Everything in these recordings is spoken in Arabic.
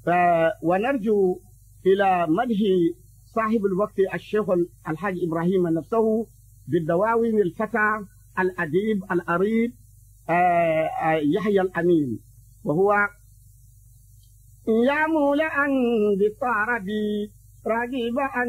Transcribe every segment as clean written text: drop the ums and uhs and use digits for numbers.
ونرجو إلى مدح صاحب الوقت الشيخ الحاج إبراهيم نفسه بالدواوين الفتى الأديب الأريب يحيى الأمين، وهو يا مولأ بالطربي راغب أن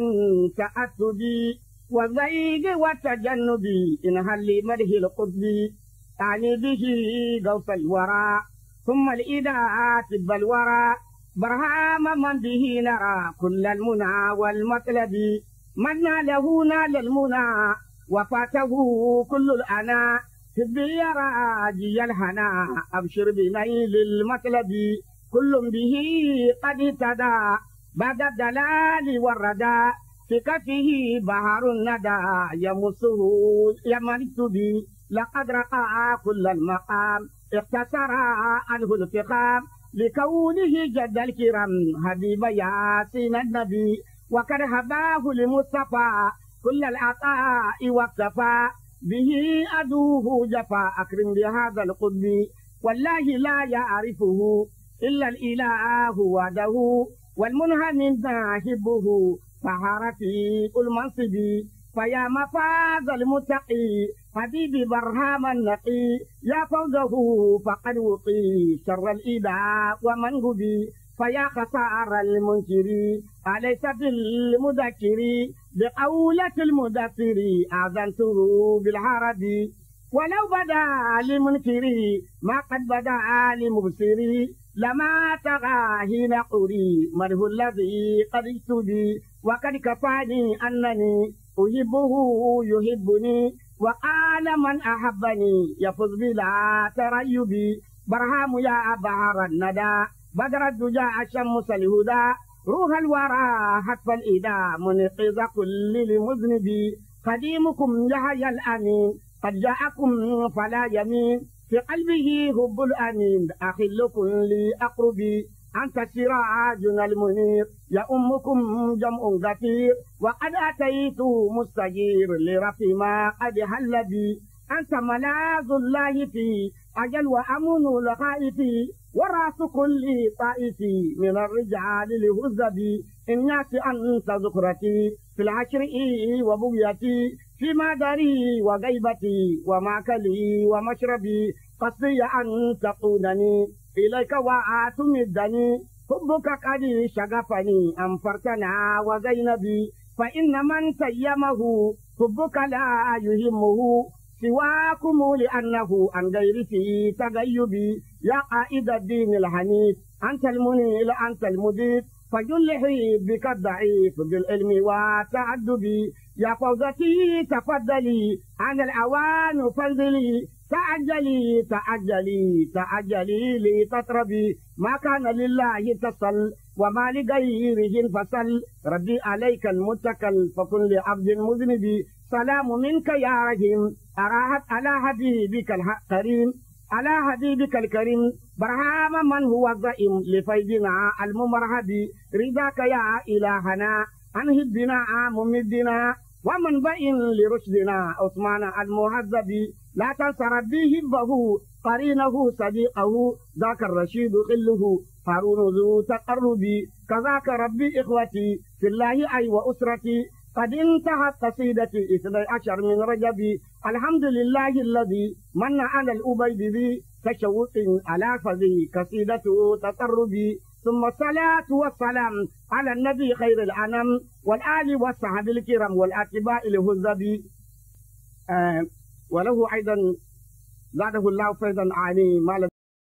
تأتبي وزيد وتجنبي إن هل مده القطب أعني به غوث الورى ثم الإداءات بالورى برهام من به نرى كل المنى والمطلب من ناله نال المنى وفاته كل الأنا حبي راجي الهنا أبشر بنيل المطلب كل به قد اهتدى بعد الدلال والردى في كفه بحر الندى يمسه يملك بي لقد رقى كل المقام اقتصر عنه الفقام لكونه جد الكرام حبيب ياسين النبي وقد هباه لمصطفى كل العطاء واكتفى به أدوه جفا أكرم بهذا القطب والله لا يعرفه إلا الإله وحده والمنهى من ذاهبه فهر في المنصب فيا مفاز المتقي حبيبي برهام النقي يا فوزه فقد وقي شر الإيذاء ومن هدي فيا خسار المنكر أليس بالمذكر بقولة المدثر أذنته بالعرب ولو بدا لمنكري ما قد بدا لمبصري لما تغى حين قري منه الذي قد اكتبي وقد كفاني أنني أحبه يحبني وقال من أحبني يفوز بلا تريب برهام يا بحر الندى بدر الدجى الشمس الهدى روح الورى حتف الإدى منقذ كل المذنب قديمكم يحيى الأمين قد جاءكم فلا يمين في قلبه حب الأمين أخل كل أقربي أنت سراجنا المنير يا أمكم جمع غفير وقد أتيت مستجير لرفي ما قد هل بي أنت ملاذ الله في أجل وأمن الخائف وراس كل طائف من الرجال لهزبي إن يأتي أنت ذكرتي في العشر وبغيتي في مدري وغيبتي ومأكلي ومشربي قصدي أن تقودني إليك وأتمدني حبك قد شغفني أنفرتنا وزينبي فإن من تيمه حبك لا يهمه سواكم لأنه عن غير في تغيبي يا قائد الدين الحنيف أنت المنيل أنت المدير فجلحي بك الضعيف بالعلم وتعدبي يا فوزتي تفضلي عن الأوان فانزلي تعجلي تعجلي تعجلي لتطربي ما كان لله تصل وما لغيره انفصل ربي عليك المتكل فكن لعبد مذنب سلام منك يا رحيم أراحت على حبيبك الكريم على حبيبك الكريم برهام من هو الزائم لفيدنا الممرهب رضاك يا إلهنا عن هبنا ممدنا ومن بئن لرشدنا عثمان المهذب لا تنس ربي هبه قرينه صديقه ذاك الرشيد خله هارون ذو تقرب كذاك ربي إخوتي في الله أي وأسرتي قد انتهت قصيدتي 12 من رجب الحمد لله الذي من على الأبيد ذي تشوق على فذي قصيدته تقربي ثم الصلاة والسلام على النبي خير الأنام والآل والصحابة الكرام والأتباع الهزبي وله أيضا زاده الله فيضا عالي